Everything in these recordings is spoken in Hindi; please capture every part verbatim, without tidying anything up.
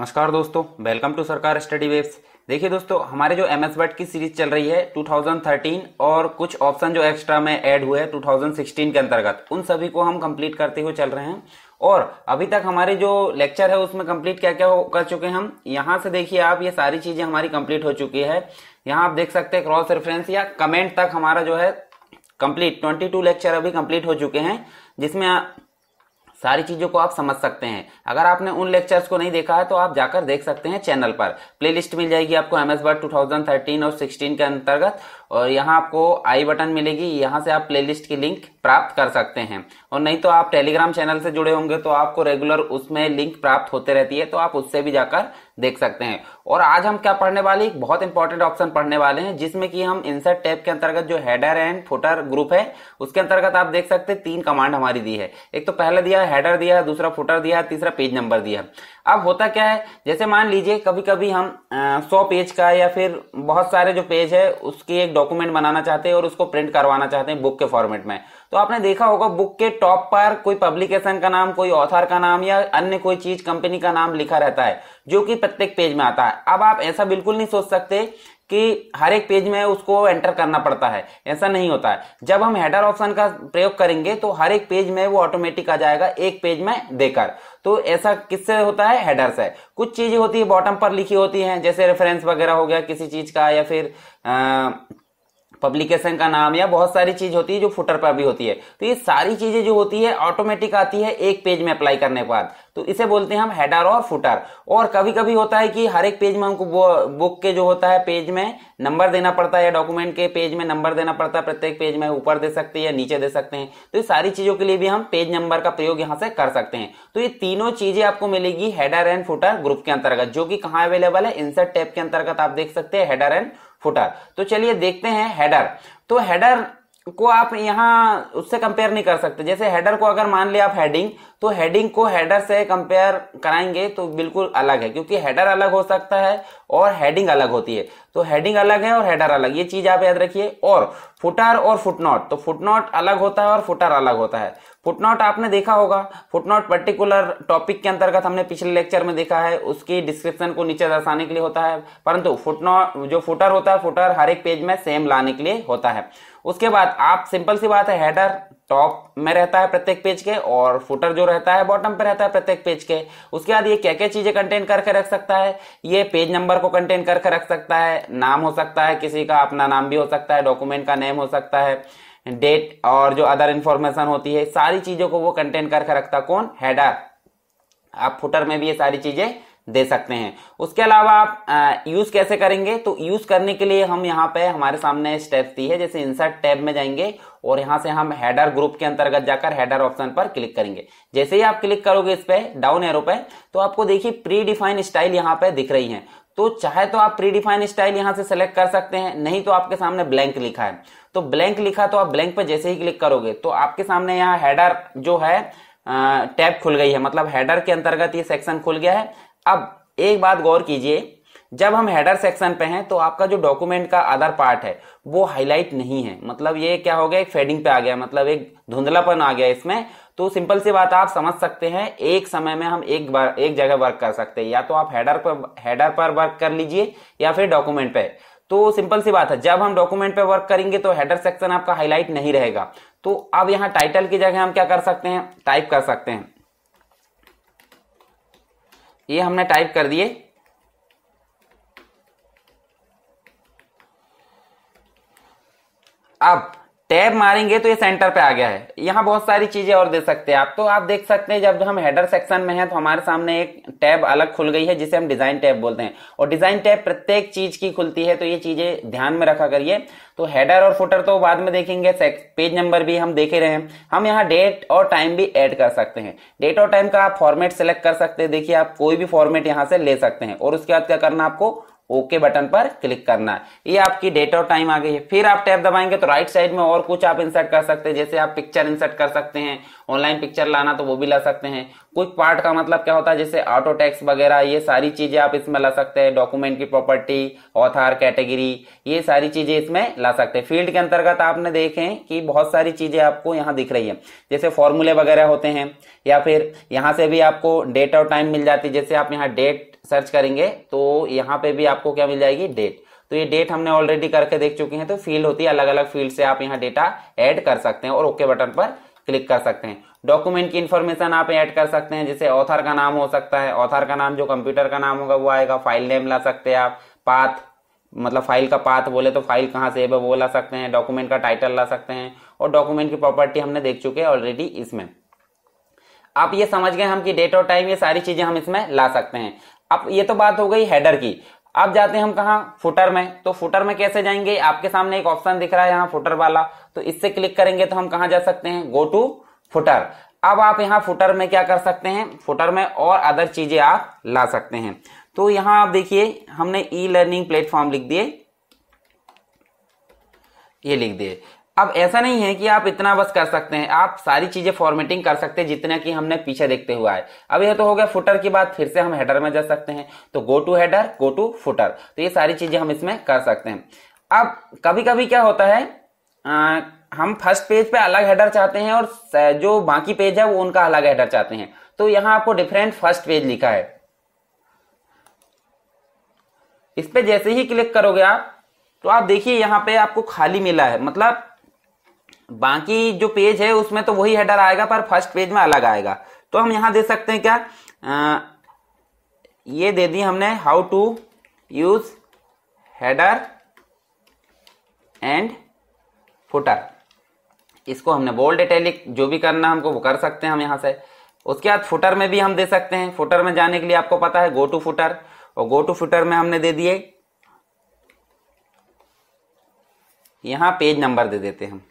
नमस्कार दोस्तों, welcome to Sarkar study webs. देखिए दोस्तों, हमारे जो एमएस वर्ड की सीरीज चल रही है दो हज़ार तेरह और कुछ ऑप्शन जो एक्स्ट्रा में ऐड हुए हैं दो हज़ार सोलह के अंतर्गत, उन सभी को हम कंप्लीट करते हुए चल रहे हैं। और अभी तक हमारे जो लेक्चर है उसमें कंप्लीट क्या क्या कर चुके हैं हम, यहाँ से देखिए आप, ये सारी चीजें हमारी कंप्लीट हो चुकी है। यहाँ आप देख सकते हैं क्रॉस रेफरेंस या कमेंट तक हमारा जो है कंप्लीट बाईस लेक्चर अभी कंप्लीट हो चुके हैं, जिसमें सारी चीजों को आप समझ सकते हैं। अगर आपने उन लेक्चर्स को नहीं देखा है तो आप जाकर देख सकते हैं, चैनल पर प्लेलिस्ट मिल जाएगी आपको एमएस वर्ड दो हज़ार तेरह और सोलह के अंतर्गत, और यहाँ आपको आई बटन मिलेगी, यहाँ से आप प्लेलिस्ट की लिंक प्राप्त कर सकते हैं। और नहीं तो आप टेलीग्राम चैनल से जुड़े होंगे तो आपको रेगुलर उसमें लिंक प्राप्त होते रहती है, तो आप उससे भी जाकर देख सकते हैं। और आज हम क्या पढ़ने वाले, एक बहुत इंपॉर्टेंट ऑप्शन पढ़ने वाले हैं, जिसमें कि हम इंसर्ट टैब के अंतर्गत जो हेडर एंड फुटर ग्रुप है उसके अंतर्गत आप देख सकते हैं तीन कमांड हमारी दी है। एक तो पहले दिया है हेडर दिया है, दूसरा फुटर दिया है, तीसरा पेज नंबर दिया है। अब होता क्या है, जैसे मान लीजिए कभी कभी हम सौ पेज का या फिर बहुत सारे जो पेज है उसकी एक डॉक्यूमेंट बनाना चाहते हैं और उसको प्रिंट करवाना चाहते हैं बुक के फॉर्मेट में। तो आपने देखा होगा बुक के टॉप पर कोई पब्लिकेशन का नाम, कोई ऑथर का नाम या अन्य कोई चीज कंपनी का नाम लिखा रहता है, जो कि प्रत्येक पेज में आता है। अब आप ऐसा बिल्कुल नहीं सोच सकते कि हर एक पेज में उसको एंटर करना पड़ता है, ऐसा नहीं होता है। जब हम हेडर ऑप्शन का प्रयोग करेंगे तो हर एक पेज में वो ऑटोमेटिक आ जाएगा एक पेज में देकर। तो ऐसा किससे होता है, हेडर से। कुछ चीजें होती है बॉटम पर लिखी होती हैं, जैसे रेफरेंस वगैरह हो गया किसी चीज का, या फिर आ, पब्लिकेशन का नाम, या बहुत सारी चीज होती है जो फुटर पर भी होती है। तो ये सारी चीजें जो होती है ऑटोमेटिक आती है एक पेज में अप्लाई करने के बाद, तो इसे बोलते हैं हम हेडर और फुटर। और कभी कभी होता है कि हर एक पेज में हमको बुक के जो होता है पेज में नंबर देना पड़ता है, या डॉक्यूमेंट के पेज में नंबर देना पड़ता है। प्रत्येक पेज में ऊपर दे सकते हैं या नीचे दे सकते हैं। तो ये सारी चीजों के लिए भी हम पेज नंबर का प्रयोग यहाँ से कर सकते हैं। तो ये तीनों चीजें आपको मिलेगी हेडर एंड फुटर ग्रुप के अंतर्गत, जो कि कहाँ अवेलेबल है, इंसर्ट टैब के अंतर्गत आप देख सकते हैं हेडर एंड फुटर। तो चलिए देखते हैं हेडर। तो हेडर को आप यहाँ उससे कंपेयर नहीं कर सकते। जैसे हेडर को अगर मान लिया आप हेडिंग, तो हेडिंग को हेडर से कंपेयर कराएंगे तो बिल्कुल अलग है, क्योंकि हेडर अलग हो सकता है और हेडिंग अलग होती है। तो हेडिंग अलग है और हेडर अलग, ये चीज आप याद रखिए। और फुटर और फुटनोट, तो फुटनोट अलग होता है और फुटर अलग होता है। फुटनोट आपने देखा होगा, फुटनोट पर्टिकुलर टॉपिक के अंतर्गत हमने पिछले लेक्चर में देखा है, उसकी डिस्क्रिप्शन को नीचे दर्शाने के लिए होता है। परंतु फुटनोट जो फुटर होता है, फुटर हर एक पेज में सेम लाने के लिए होता है। उसके बाद आप सिंपल सी बात है, हेडर टॉप में रहता है प्रत्येक पेज के, और फुटर जो रहता है बॉटम पे रहता है प्रत्येक पेज के। उसके बाद ये क्या क्या चीजें कंटेन करके रख सकता है, ये पेज नंबर को कंटेन करके रख सकता है, नाम हो सकता है किसी का, अपना नाम भी हो सकता है, डॉक्यूमेंट का नेम हो सकता है, डेट, और जो अदर इंफॉर्मेशन होती है, सारी चीजों को वो कंटेन करके रखता है कौन, हेडर। आप फुटर में भी ये सारी चीजें दे सकते हैं। उसके अलावा आप यूज कैसे करेंगे, तो यूज करने के लिए हम यहाँ पे हमारे सामने स्टेप्स दी है। जैसे इंसर्ट टैब में जाएंगे और यहाँ से हम हेडर ग्रुप के अंतर्गत जाकर हेडर ऑप्शन पर क्लिक करेंगे। जैसे ही आप क्लिक करोगे इस पे डाउन एरो पे, तो आपको देखिए प्री डिफाइंड स्टाइल यहाँ पे दिख रही है। तो चाहे तो आप प्री डिफाइंड स्टाइल यहाँ से सेलेक्ट कर सकते हैं, नहीं तो आपके सामने ब्लैंक लिखा है। तो ब्लैंक लिखा तो आप ब्लैंक पे जैसे ही क्लिक करोगे तो आपके सामने यहाँ हेडर जो है टैब खुल गई है, मतलब हेडर के अंतर्गत ये सेक्शन खुल गया है। अब एक बात गौर कीजिए, जब हम हेडर सेक्शन पे हैं तो आपका जो डॉक्यूमेंट का अदर पार्ट है वो हाईलाइट नहीं है, मतलब ये क्या हो गया, एक फेडिंग पे आ गया, मतलब एक धुंधलापन आ गया इसमें। तो सिंपल सी बात आप समझ सकते हैं, एक समय में हम एक बार एक जगह वर्क कर सकते हैं, या तो आप हेडर पर हेडर पर वर्क कर लीजिए या फिर डॉक्यूमेंट पे। तो सिंपल सी बात है, जब हम डॉक्यूमेंट पे वर्क करेंगे तो हेडर सेक्शन आपका हाईलाइट नहीं रहेगा। तो अब यहाँ टाइटल की जगह हम क्या कर सकते हैं, टाइप कर सकते हैं। ये हमने टाइप कर दिए। अब टैब मारेंगे तो ये सेंटर पे आ गया है। यहाँ बहुत सारी चीजें और दे सकते हैं आप। तो आप देख सकते हैं जब हम हेडर सेक्शन में हैं तो हमारे सामने एक टैब अलग खुल गई है, जिसे हम डिजाइन टैब बोलते हैं। और डिजाइन टैब प्रत्येक चीज की खुलती है, तो ये चीजें ध्यान में रखा करिए। तो हेडर और फुटर तो बाद में देखेंगे, पेज नंबर भी हम देखे रहे हैं। हम यहाँ डेट और टाइम भी ऐड कर सकते हैं। डेट और टाइम का आप फॉर्मेट सेलेक्ट कर सकते हैं। देखिए आप कोई भी फॉर्मेट यहाँ से ले सकते हैं, और उसके बाद क्या करना, आपको ओके बटन पर क्लिक करना है। ये आपकी डेट और टाइम आ गई है। फिर आप टैब दबाएंगे तो राइट साइड में और कुछ आप इंसर्ट कर सकते हैं। जैसे आप पिक्चर इंसर्ट कर सकते हैं, ऑनलाइन पिक्चर लाना तो वो भी ला सकते हैं। कुछ पार्ट का मतलब क्या होता है, जैसे ऑटो टेक्स्ट वगैरह, ये सारी चीजें आप इसमें ला सकते हैं। डॉक्यूमेंट की प्रॉपर्टी, ऑथर, कैटेगरी, ये सारी चीजें इसमें ला सकते हैं। फील्ड के अंतर्गत आपने देखें कि बहुत सारी चीजें आपको यहाँ दिख रही है, जैसे फॉर्मूले वगैरह होते हैं, या फिर यहाँ से भी आपको डेट और टाइम मिल जाती है। जैसे आप यहाँ डेट सर्च करेंगे तो यहाँ पे भी आपको क्या मिल जाएगी, डेट। तो ये डेट हमने ऑलरेडी करके देख चुके हैं। तो फील्ड होती है, अलग अलग फील्ड से आप यहाँ डेटा ऐड कर सकते हैं और ओके बटन पर क्लिक कर सकते हैं। डॉक्यूमेंट की इंफॉर्मेशन आप ऐड कर सकते हैं, जैसे ऑथर का नाम हो सकता है, ऑथर का नाम जो कंप्यूटर का नाम होगा वो आएगा। फाइल नेम ला सकते हैं आप, पाथ मतलब फाइल का पाथ बोले तो फाइल कहाँ सेव है वो ला सकते हैं, डॉक्यूमेंट का टाइटल ला सकते हैं, और डॉक्यूमेंट की प्रॉपर्टी हमने देख चुके हैं ऑलरेडी इसमें। आप ये समझ गए हम कि डेट और टाइम, ये सारी चीजें हम इसमें ला सकते हैं। अब ये तो बात हो गई हेडर की। अब जाते हैं हम कहाँ, फुटर में। तो फुटर में कैसे जाएंगे, आपके सामने एक ऑप्शन दिख रहा है यहाँ फुटर वाला, तो इससे क्लिक करेंगे तो हम कहाँ जा सकते हैं, गो टू फुटर। अब आप यहाँ फुटर में क्या कर सकते हैं, फुटर में और अदर चीजें आप ला सकते हैं। तो यहाँ आप देखिए हमने ई लर्निंग प्लेटफॉर्म लिख दिए, ये लिख दिए। अब ऐसा नहीं है कि आप इतना बस कर सकते हैं, आप सारी चीजें फॉर्मेटिंग कर सकते हैं जितना कि हमने पीछे देखते हुआ है। अब यह तो हो गया फुटर की बात, फिर से हम हेडर में जा सकते हैं। तो go to header, go to footer, तो ये सारी चीजें हम इसमें कर सकते हैं। अब कभी कभी क्या होता है, आ, हम फर्स्ट पेज पे अलग हेडर चाहते हैं और जो बाकी पेज है वो उनका अलग हेडर चाहते हैं। तो यहाँ आपको डिफरेंट फर्स्ट पेज लिखा है, इस पे जैसे ही क्लिक करोगे आप तो आप देखिए यहाँ पे आपको खाली मिला है, मतलब बाकी जो पेज है उसमें तो वही हेडर आएगा पर फर्स्ट पेज में अलग आएगा। तो हम यहां दे सकते हैं क्या, आ, ये दे दी हमने, how to use header and footer. इसको हमने बोल्ड, इटैलिक जो भी करना हमको वो कर सकते हैं हम यहां से। उसके बाद फुटर में भी हम दे सकते हैं। फुटर में जाने के लिए आपको पता है गो टू फुटर, और गो टू फुटर में हमने दे दिए, यहां पेज नंबर दे देते हैं हम,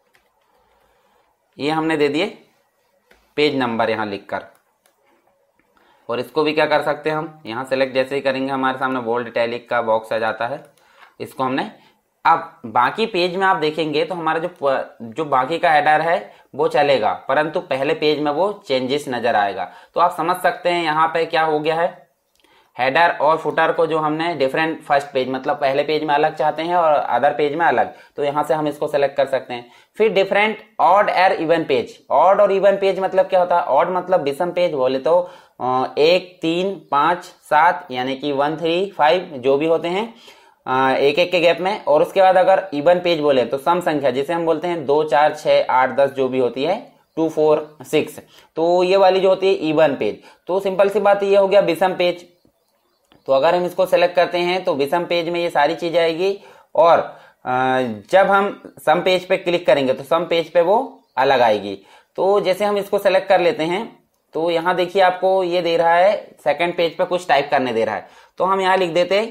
ये हमने दे दिए पेज नंबर यहां लिखकर। और इसको भी क्या कर सकते हैं हम, यहां सेलेक्ट जैसे ही करेंगे हमारे सामने बोल्ड इटैलिक का बॉक्स आ जाता है, इसको हमने। अब बाकी पेज में आप देखेंगे तो हमारा जो जो बाकी का हेडर है वो चलेगा, परंतु पहले पेज में वो चेंजेस नजर आएगा। तो आप समझ सकते हैं यहाँ पे क्या हो गया है, हेडर और फुटर को जो हमने डिफरेंट फर्स्ट पेज मतलब पहले पेज में अलग चाहते हैं और अदर पेज में अलग, तो यहां से हम इसको सेलेक्ट कर सकते हैं। फिर डिफरेंट ऑड और इवन पेज। ऑड और इवन पेज मतलब क्या होता है, ऑड मतलब विषम पेज बोले तो एक, तीन, पांच, सात, यानी कि वन, थ्री, फाइव जो भी होते हैं एक एक के गैप में। और उसके बाद अगर इवन पेज बोले तो सम संख्या, जिसे हम बोलते हैं दो, चार, छह, आठ, दस जो भी होती है, टू, फोर, सिक्स, तो ये वाली जो होती है इवन पेज। तो सिंपल सी बात ये हो गया विषम पेज। तो अगर हम इसको सेलेक्ट करते हैं तो विषम पेज में ये सारी चीजें आएगी, और जब हम सम पेज पे क्लिक करेंगे तो सम पेज पे वो अलग आएगी। तो जैसे हम इसको सेलेक्ट कर लेते हैं तो यहां देखिए आपको ये दे रहा है सेकंड पेज पे कुछ टाइप करने दे रहा है, तो हम यहां लिख देते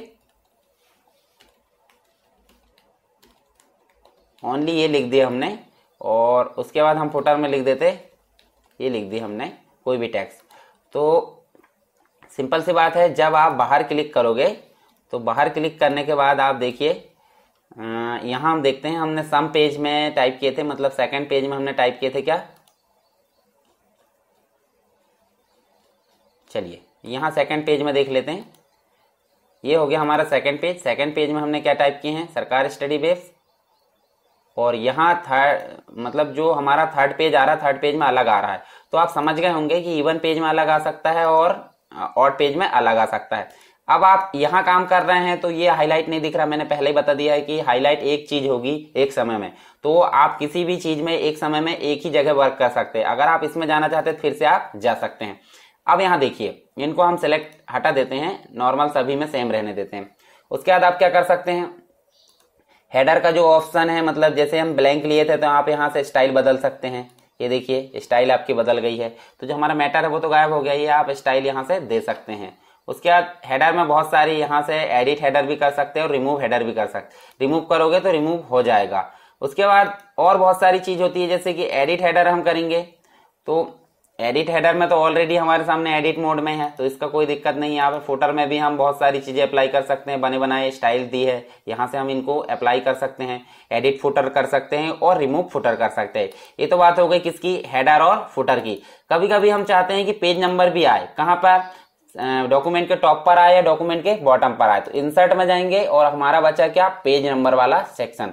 ओनली, ये लिख दिया हमने। और उसके बाद हम फुटर में लिख देते, ये लिख दी हमने कोई भी टेक्स्ट। तो सिंपल सी बात है, जब आप बाहर क्लिक करोगे तो बाहर क्लिक करने के बाद आप देखिए यहां हम देखते हैं हमने सम पेज में टाइप किए थे, मतलब सेकंड पेज में हमने टाइप किए थे क्या, चलिए यहां सेकंड पेज में देख लेते हैं। ये हो गया हमारा सेकंड पेज। सेकंड पेज में हमने क्या टाइप किए हैं, सरकार स्टडी बेस। और यहाँ थर्ड मतलब जो हमारा थर्ड पेज आ रहा है, थर्ड पेज में अलग आ रहा है। तो आप समझ गए होंगे कि इवन पेज में अलग आ सकता है और ऑड पेज में अलग आ सकता है। अब आप यहाँ काम कर रहे हैं तो ये हाईलाइट नहीं दिख रहा, मैंने पहले ही बता दिया है कि हाईलाइट एक चीज होगी एक समय में। तो आप किसी भी चीज में एक समय में एक ही जगह वर्क कर सकते हैं। अगर आप इसमें जाना चाहते हैं फिर से आप जा सकते हैं। अब यहाँ देखिए इनको हम सिलेक्ट हटा देते हैं, नॉर्मल सभी में सेम रहने देते हैं। उसके बाद आप क्या कर सकते हैं, हेडर का जो ऑप्शन है, मतलब जैसे हम ब्लैंक लिए थे तो आप यहाँ से स्टाइल बदल सकते हैं। ये देखिए स्टाइल आपकी बदल गई है, तो जो हमारा मैटर है वो तो गायब हो गया, ये आप स्टाइल यहाँ से दे सकते हैं। उसके बाद हेडर में बहुत सारी यहाँ से एडिट हेडर भी कर सकते हैं और रिमूव हेडर भी कर सकते हैं। रिमूव करोगे तो रिमूव हो जाएगा। उसके बाद और बहुत सारी चीज होती है, जैसे कि एडिट हेडर हम करेंगे तो एडिट हेडर में तो ऑलरेडी हमारे सामने एडिट मोड में है, तो इसका कोई दिक्कत नहीं है। यहाँ पे फुटर में भी हम बहुत सारी चीजें अप्लाई कर सकते हैं, बने बनाए स्टाइल दी है, यहाँ से हम इनको अप्लाई कर सकते हैं। एडिट फुटर कर सकते हैं और रिमूव फुटर कर सकते हैं। ये तो बात हो गई किसकी, हेडर और फुटर की। कभी कभी हम चाहते हैं कि पेज नंबर भी आए, कहाँ पर, डॉक्यूमेंट के टॉप पर आए या डॉक्यूमेंट के बॉटम पर आए। तो इंसर्ट में जाएंगे और हमारा बचा क्या, पेज नंबर वाला सेक्शन।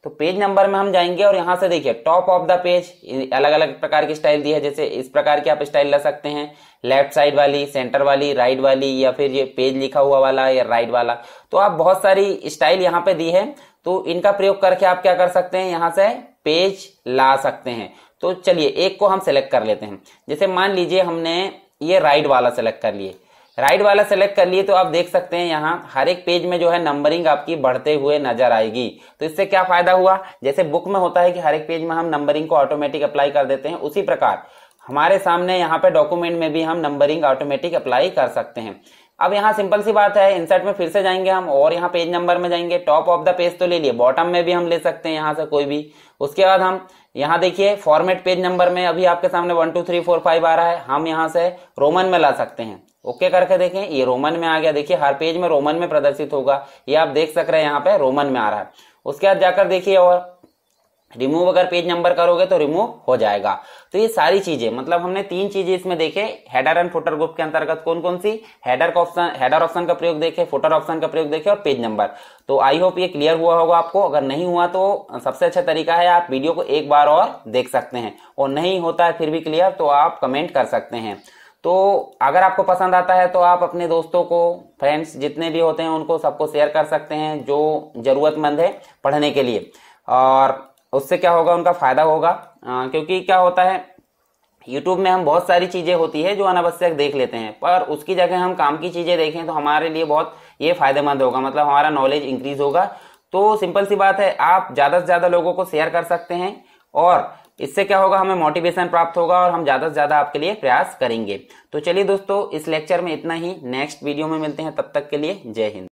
तो पेज नंबर में हम जाएंगे और यहाँ से देखिए टॉप ऑफ द पेज अलग अलग प्रकार की स्टाइल दी है। जैसे इस प्रकार की आप स्टाइल ला सकते हैं, लेफ्ट साइड वाली, सेंटर वाली, राइट वाली, या फिर ये पेज लिखा हुआ वाला या राइट वाला। तो आप बहुत सारी स्टाइल यहाँ पे दी है, तो इनका प्रयोग करके आप क्या कर सकते हैं, यहाँ से पेज ला सकते हैं। तो चलिए एक को हम सेलेक्ट कर लेते हैं। जैसे मान लीजिए हमने ये राइट वाला सेलेक्ट कर लिए, राइट वाला सेलेक्ट कर लिए तो आप देख सकते हैं यहाँ हर एक पेज में जो है नंबरिंग आपकी बढ़ते हुए नजर आएगी। तो इससे क्या फायदा हुआ, जैसे बुक में होता है कि हर एक पेज में हम नंबरिंग को ऑटोमेटिक अप्लाई कर देते हैं, उसी प्रकार हमारे सामने यहाँ पे डॉक्यूमेंट में भी हम नंबरिंग ऑटोमेटिक अप्लाई कर सकते हैं। अब यहाँ सिंपल सी बात है, इंसर्ट में फिर से जाएंगे हम और यहाँ पेज नंबर में जाएंगे। टॉप ऑफ द पेज तो ले लिए, बॉटम में भी हम ले सकते हैं यहाँ से कोई भी। उसके बाद हम यहाँ देखिए फॉर्मेट पेज नंबर में अभी आपके सामने one two three four five आ रहा है, हम यहाँ से रोमन में ला सकते हैं। ओके करके देखें, ये रोमन में आ गया। देखिए हर पेज में रोमन में प्रदर्शित होगा, ये आप देख सक रहे हैं यहाँ पे रोमन में आ रहा है। उसके बाद जाकर देखिए और रिमूव अगर पेज नंबर करोगे तो रिमूव हो जाएगा। तो ये सारी चीजें, मतलब हमने तीन चीजें इसमें देखे हेडर एंड फुटर ग्रुप के अंतर्गत। कौन कौन सी, हेडर का ऑप्शन, हेडर ऑप्शन का प्रयोग देखे, फुटर ऑप्शन का प्रयोग देखे और पेज नंबर। तो आई होप ये क्लियर हुआ होगा आपको। अगर नहीं हुआ तो सबसे अच्छा तरीका है आप वीडियो को एक बार और देख सकते हैं, और नहीं होता है फिर भी क्लियर तो आप कमेंट कर सकते हैं। तो अगर आपको पसंद आता है तो आप अपने दोस्तों को, फ्रेंड्स जितने भी होते हैं उनको सबको शेयर कर सकते हैं जो जरूरतमंद है पढ़ने के लिए, और उससे क्या होगा, उनका फायदा होगा। आ, क्योंकि क्या होता है YouTube में हम बहुत सारी चीजें होती है जो अनावश्यक देख लेते हैं, पर उसकी जगह हम काम की चीजें देखें तो हमारे लिए बहुत ये फायदेमंद होगा, मतलब हमारा नॉलेज इंक्रीज होगा। तो सिंपल सी बात है, आप ज्यादा से ज्यादा लोगों को शेयर कर सकते हैं और इससे क्या होगा, हमें मोटिवेशन प्राप्त होगा और हम ज्यादा से ज्यादा आपके लिए प्रयास करेंगे। तो चलिए दोस्तों, इस लेक्चर में इतना ही, नेक्स्ट वीडियो में मिलते हैं, तब तक के लिए जय हिंद।